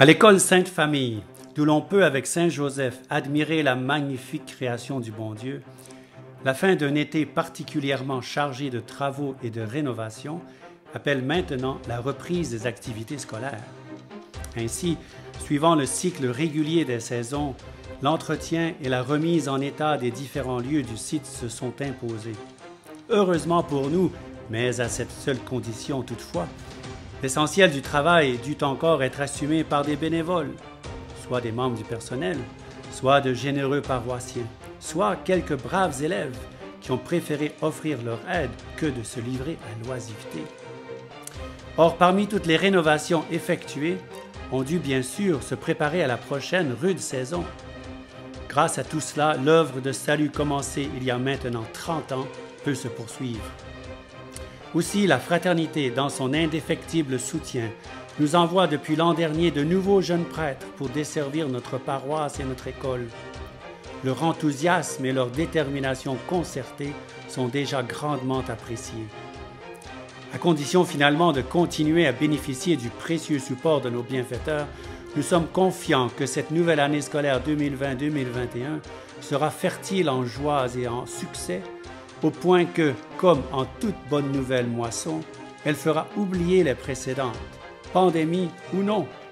À l'école Sainte-Famille, d'où l'on peut avec Saint Joseph admirer la magnifique création du bon Dieu, la fin d'un été particulièrement chargé de travaux et de rénovations appelle maintenant la reprise des activités scolaires. Ainsi, suivant le cycle régulier des saisons, l'entretien et la remise en état des différents lieux du site se sont imposés. Heureusement pour nous, mais à cette seule condition toutefois, l'essentiel du travail dut encore être assumé par des bénévoles, soit des membres du personnel, soit de généreux paroissiens, soit quelques braves élèves qui ont préféré offrir leur aide que de se livrer à l'oisiveté. Or, parmi toutes les rénovations effectuées, on dut bien sûr se préparer à la prochaine rude saison. Grâce à tout cela, l'œuvre de salut commencée il y a maintenant 30 ans peut se poursuivre. Aussi, la Fraternité, dans son indéfectible soutien, nous envoie depuis l'an dernier de nouveaux jeunes prêtres pour desservir notre paroisse et notre école. Leur enthousiasme et leur détermination concertée sont déjà grandement appréciés. À condition finalement de continuer à bénéficier du précieux support de nos bienfaiteurs, nous sommes confiants que cette nouvelle année scolaire 2020-2021 sera fertile en joies et en succès, au point que, comme en toute bonne nouvelle moisson, elle fera oublier les précédentes, pandémie ou non.